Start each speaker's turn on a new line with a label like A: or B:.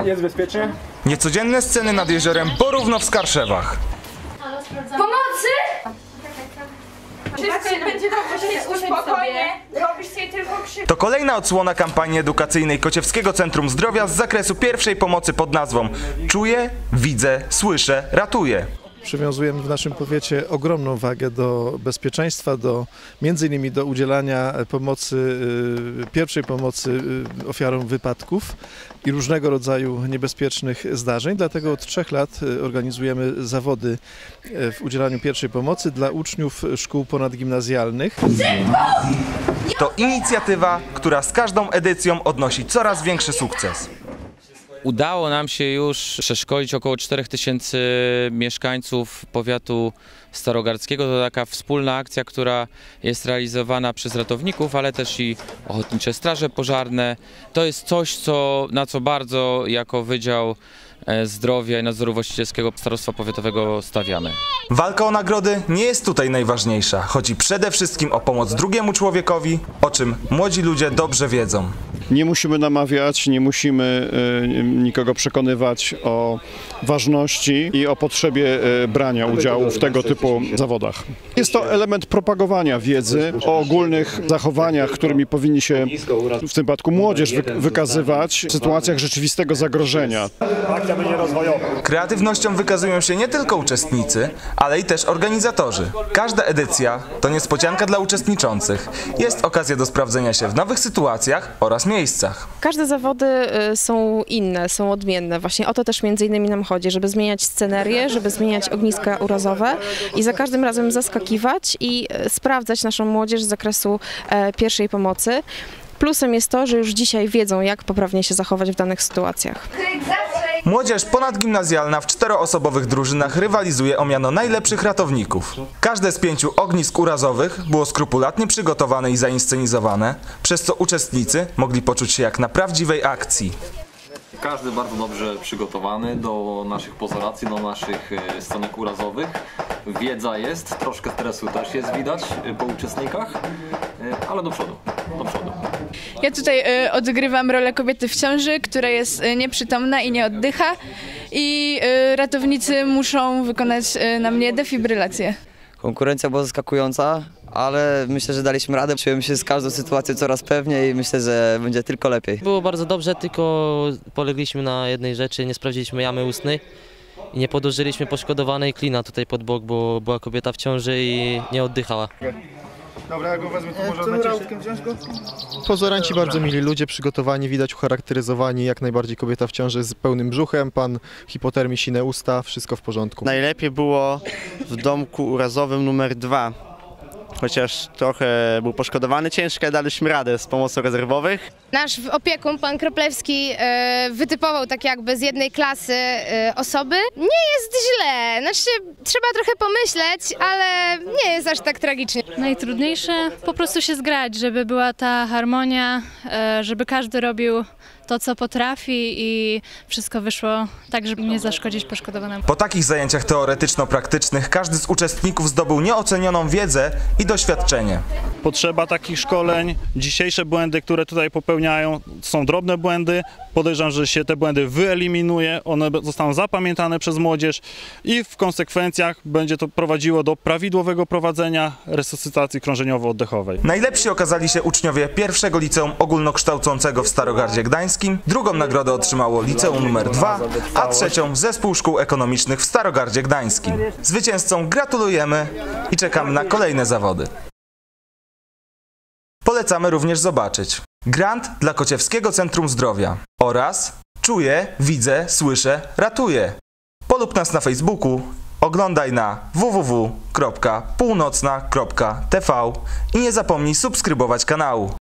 A: Jest bezpiecznie.
B: Niecodzienne sceny nad jeziorem Borówno w Skarszewach.
C: Pomocy! Wszystko będzie dobrze, spokojnie. Robisz sobie tylko krzywdę.
B: To kolejna odsłona kampanii edukacyjnej Kociewskiego Centrum Zdrowia z zakresu pierwszej pomocy pod nazwą Czuję, widzę, słyszę, ratuję.
D: Przywiązujemy w naszym powiecie ogromną wagę do bezpieczeństwa, między innymi do udzielania pomocy, pierwszej pomocy ofiarom wypadków i różnego rodzaju niebezpiecznych zdarzeń. Dlatego od 3 lat organizujemy zawody w udzielaniu pierwszej pomocy dla uczniów szkół ponadgimnazjalnych.
B: To inicjatywa, która z każdą edycją odnosi coraz większy sukces.
E: Udało nam się już przeszkolić około 4000 mieszkańców powiatu starogardzkiego. To taka wspólna akcja, która jest realizowana przez ratowników, ale też i ochotnicze straże pożarne. To jest coś, na co bardzo jako Wydział Zdrowia i Nadzoru Właścicielskiego Starostwa Powiatowego stawiamy.
B: Walka o nagrody nie jest tutaj najważniejsza. Chodzi przede wszystkim o pomoc drugiemu człowiekowi, o czym młodzi ludzie dobrze wiedzą.
F: Nie musimy namawiać, nie musimy nikogo przekonywać o ważności i o potrzebie brania udziału w tego typu zawodach. Jest to element propagowania wiedzy o ogólnych zachowaniach, którymi powinni się w tym przypadku młodzież wykazywać w sytuacjach rzeczywistego zagrożenia.
B: Kreatywnością wykazują się nie tylko uczestnicy, ale i też organizatorzy. Każda edycja to niespodzianka dla uczestniczących. Jest okazja do sprawdzenia się w nowych sytuacjach oraz miejscach.
G: Każde zawody są inne, są odmienne. Właśnie o to też między innymi nam chodzi, żeby zmieniać scenerię, żeby zmieniać ogniska urazowe i za każdym razem zaskakiwać i sprawdzać naszą młodzież z zakresu pierwszej pomocy. Plusem jest to, że już dzisiaj wiedzą, jak poprawnie się zachować w danych sytuacjach.
B: Młodzież ponadgimnazjalna w 4-osobowych drużynach rywalizuje o miano najlepszych ratowników. Każde z 5 ognisk urazowych było skrupulatnie przygotowane i zainscenizowane, przez co uczestnicy mogli poczuć się jak na prawdziwej akcji.
H: Każdy bardzo dobrze przygotowany do naszych pozoracji, do naszych scenek urazowych. Wiedza jest, troszkę stresu też jest widać po uczestnikach, ale do przodu, do przodu.
I: Ja tutaj odgrywam rolę kobiety w ciąży, która jest nieprzytomna i nie oddycha i ratownicy muszą wykonać na mnie defibrylację.
J: Konkurencja była zaskakująca, ale myślę, że daliśmy radę. Czułem się z każdą sytuacją coraz pewniej i myślę, że będzie tylko lepiej.
K: Było bardzo dobrze, tylko polegliśmy na jednej rzeczy, nie sprawdziliśmy jamy ustnej i nie podłożyliśmy poszkodowanej klina tutaj pod bok, bo była kobieta w ciąży i nie oddychała.
A: Dobra, ja go wezmę, to może odlecieć.
D: Pozoranci bardzo mili ludzie, przygotowani, widać ucharakteryzowani, jak najbardziej kobieta w ciąży z pełnym brzuchem, pan hipotermii, sine usta, wszystko w porządku.
L: Najlepiej było w domku urazowym numer 2. Chociaż trochę był poszkodowany ciężko, daliśmy radę z pomocą rezerwowych.
M: Nasz opiekun, pan Kroplewski, wytypował tak jakby z jednej klasy osoby. Nie jest źle, znaczy trzeba trochę pomyśleć, ale nie jest aż tak tragicznie.
N: Najtrudniejsze po prostu się zgrać, żeby była ta harmonia, żeby każdy robił to, co potrafi i wszystko wyszło tak, żeby nie zaszkodzić poszkodowanemu.
B: Po takich zajęciach teoretyczno-praktycznych każdy z uczestników zdobył nieocenioną wiedzę i doświadczenie.
F: Potrzeba takich szkoleń. Dzisiejsze błędy, które tutaj popełniają, są drobne błędy. Podejrzewam, że się te błędy wyeliminuje, one zostaną zapamiętane przez młodzież i w konsekwencjach będzie to prowadziło do prawidłowego prowadzenia resuscytacji krążeniowo-oddechowej.
B: Najlepsi okazali się uczniowie 1. Liceum Ogólnokształcącego w Starogardzie Gdańskim, drugą nagrodę otrzymało Liceum nr 2, a 3. Zespół Szkół Ekonomicznych w Starogardzie Gdańskim. Zwycięzcom gratulujemy i czekamy na kolejne zawody. Polecamy również zobaczyć grant dla Kociewskiego Centrum Zdrowia oraz Czuję, widzę, słyszę, ratuję. Polub nas na Facebooku, oglądaj na www.północna.tv i nie zapomnij subskrybować kanału.